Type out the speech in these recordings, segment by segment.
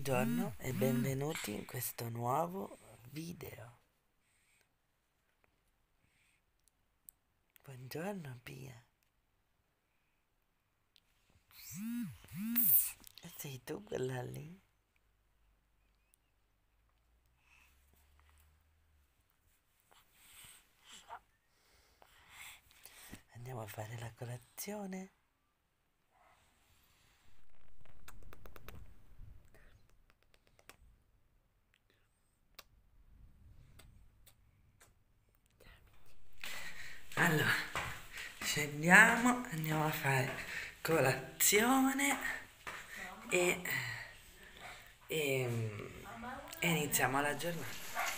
Buongiorno e benvenuti in questo nuovo video. Buongiorno Pia. Sei tu quella lì? Andiamo a fare la colazione? Allora, scendiamo, andiamo a fare colazione e, e iniziamo la giornata.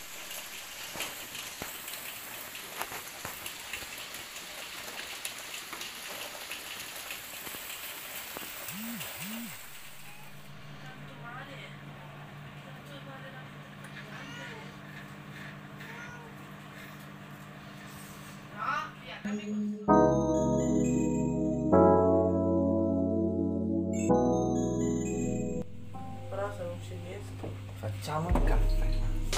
Però se non ci riesco facciamo un caffè.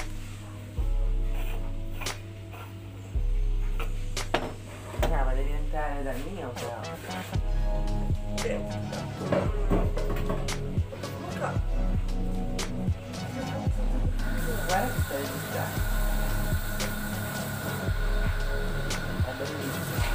Ma devi entrare dal mio però. Guarda che stai registrando. È bellissimo.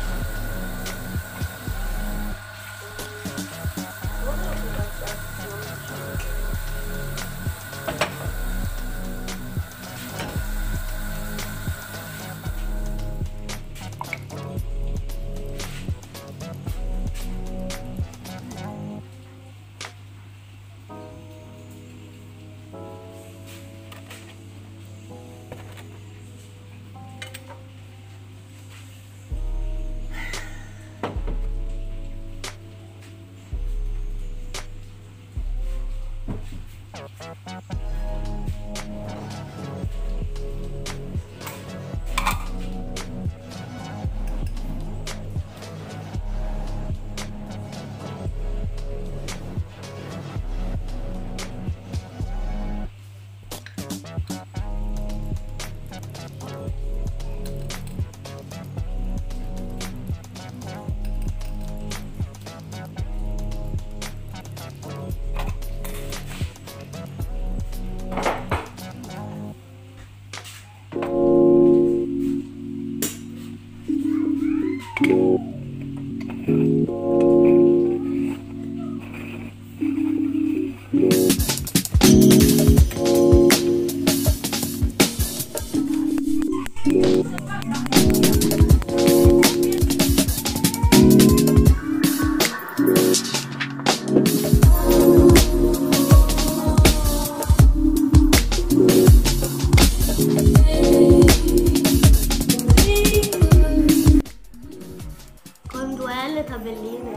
Con 2 tabelline.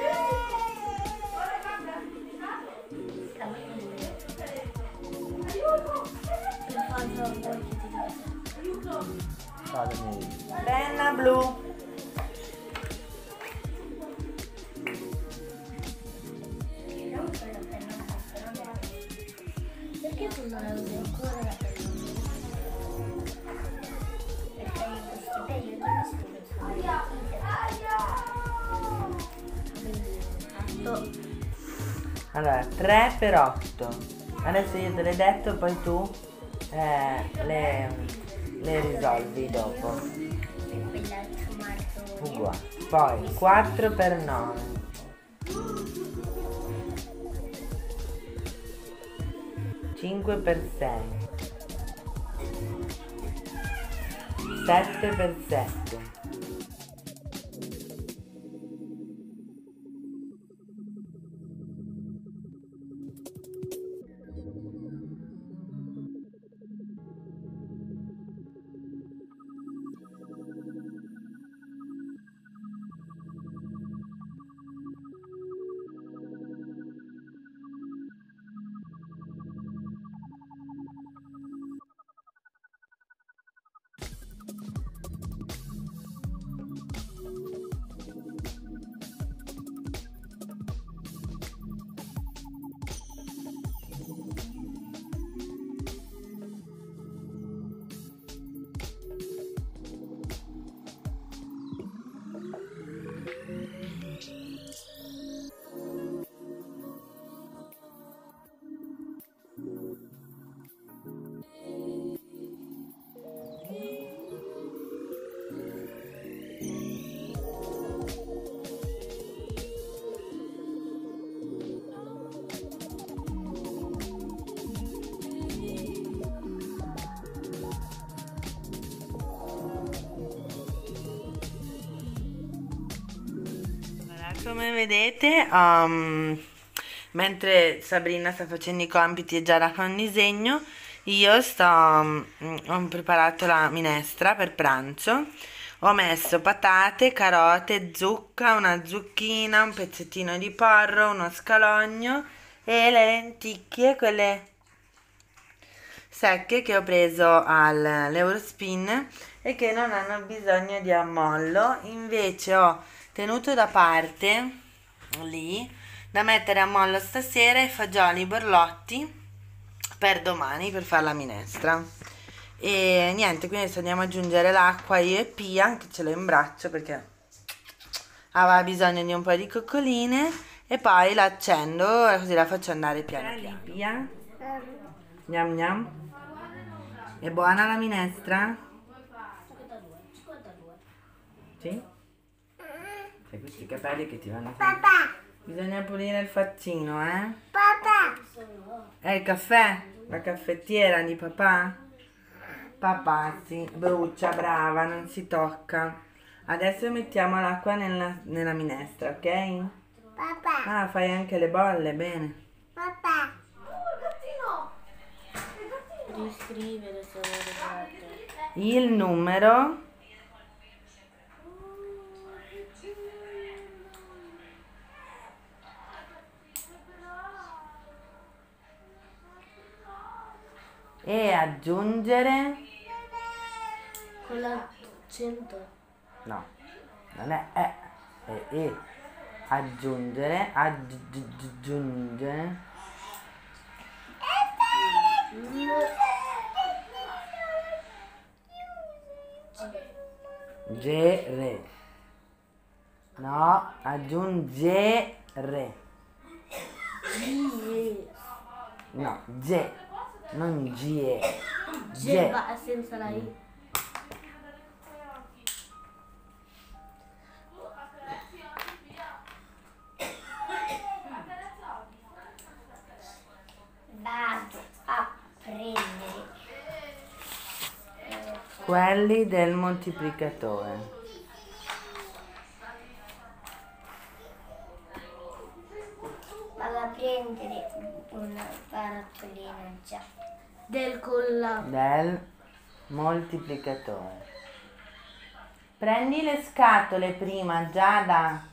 Penna blu. Perché tu non la usi ancora la penna? Perché in questo periodo mi scrivo su Allora, 3 per 8. Adesso io te l'ho detto, poi tu le risolvi dopo. quell'altro marzo. Uguale. Poi 4 per 9. 5 per 6. 7 per 7. Come vedete, mentre Sabrina sta facendo i compiti e Giada fa un disegno, io ho preparato la minestra per pranzo. Ho messo patate, carote, zucca, una zucchina, un pezzettino di porro, uno scalogno e le lenticchie, quelle secche che ho preso all'Eurospin e che non hanno bisogno di ammollo. Invece ho tenuto da parte lì da mettere a mollo stasera i fagioli borlotti per domani per fare la minestra. E niente, quindi adesso andiamo ad aggiungere l'acqua io e Pia, che ce l'ho in braccio perché aveva bisogno di un po' di coccoline, e poi la accendo così la faccio andare piano piano. Pia? Gnam gnam. È buona la minestra? 52. Sì? Hai questi capelli che ti vanno... Papà! Bisogna pulire il faccino, eh? Papà! È il caffè? La caffettiera di papà? Papà, sì, brucia, brava, non si tocca. Adesso mettiamo l'acqua nella minestra, ok? Papà! Ah, fai anche le bolle, bene. Papà! Riscrivere se lo ricordate. Il numero... E aggiungere... Con l'accento. No, non è E, è E. Aggiungere, aggiungere... Gere. No, aggiungere. No, G, non G. G. Senza la I. Vado a prendere Quelli del moltiplicatore. vado a prendere una barattolina già del collab. Del moltiplicatore. Prendi le scatole prima, Giada.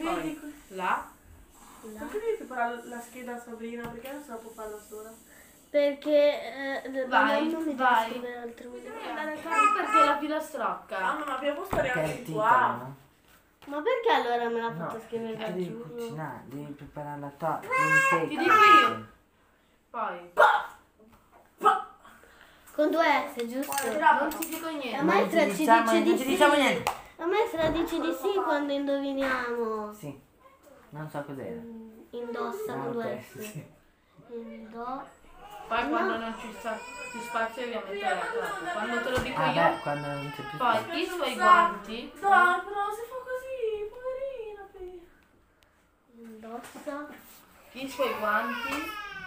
Là? Perché devi preparare la scheda a Sabrina? Perché non se la può fare da sola? Perché Vai, non mi devo vai. scrivere altro. Perché la filastrocca? Mamma, ma abbiamo stare Che è anche il di titolo, qua. no? Ma perché allora me l'ha No, fatto scrivere perché da tu devi giù? cucinare, devi preparare la torta, devi Ti dico io. Poi. Con 2 S, giusto? Non ti dico La niente. maestra Non ti ci diciamo- dice non di ti sì. diciamo niente. La maestra dice di sì quando indoviniamo. Sì, non so cos'era. Indossa Ah, con 2 ok, S. sì. Poi quando non ci sta più spazio ovviamente la classe. Quando te lo dico Ah io. beh, quando non c'è più Poi spazio. chi suoi guanti. Dai, però si fa così, poverina. Indossa. Chi suoi guanti.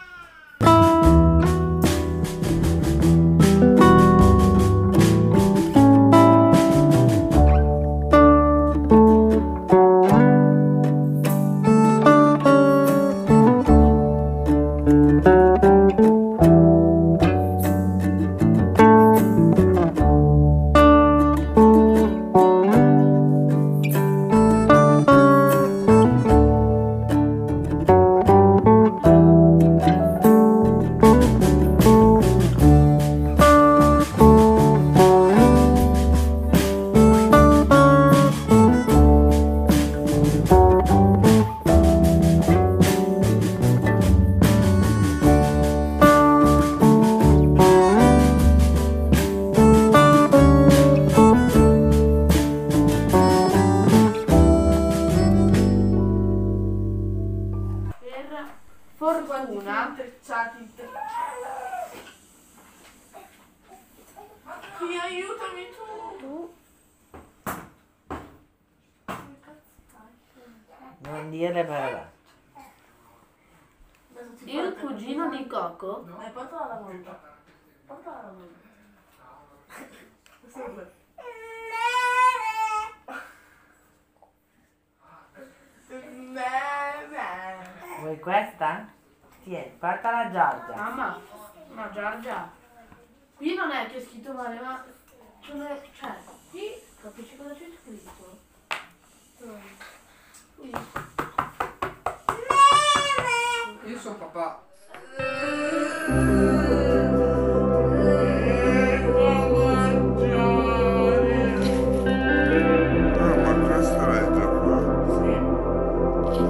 Fortuna. Intrecciati. Sì, aiutami tu. Non dire parole. Il cugino di Coco. Portala alla volta. Portala alla volta. Vuoi questa? Tieni, portala a Giorgia. Mamma, ma Giorgia, qui non è che è scritto male, ma cioè, qui capisci cosa c'è scritto? Qui. Io sono papà. Ma questa lettera qua.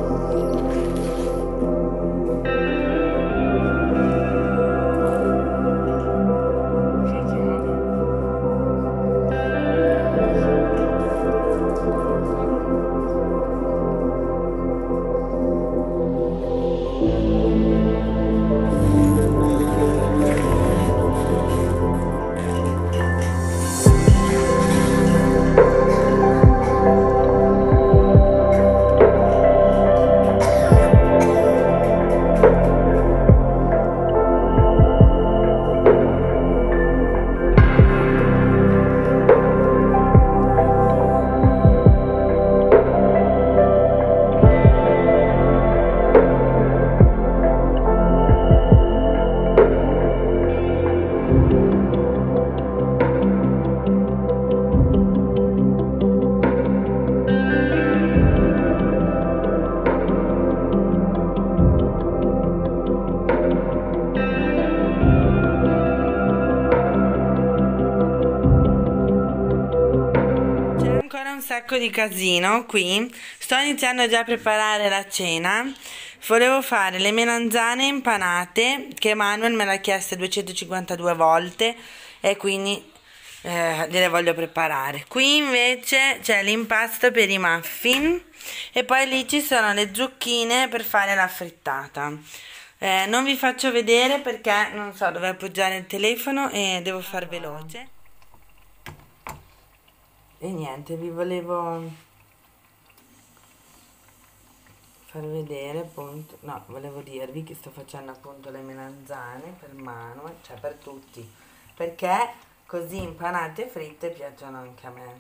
C'è ancora un sacco di casino qui. Sto iniziando già a preparare la cena. Volevo fare le melanzane impanate che Manuel me l'ha chieste 252 volte e quindi gliele voglio preparare. Qui invece c'è l'impasto per i muffin e poi lì ci sono le zucchine per fare la frittata. Non vi faccio vedere perché non so dove appoggiare il telefono e devo far veloce. E niente, vi volevo far vedere appunto, no, volevo dirvi che sto facendo appunto le melanzane per Manuel, cioè per tutti, perché così impanate e fritte piacciono anche a me.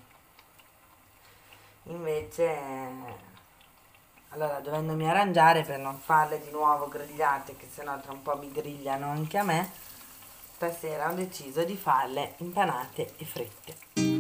Invece, allora dovendomi arrangiare per non farle di nuovo grigliate, che sennò tra un po' mi grigliano anche a me, stasera ho deciso di farle impanate e fritte.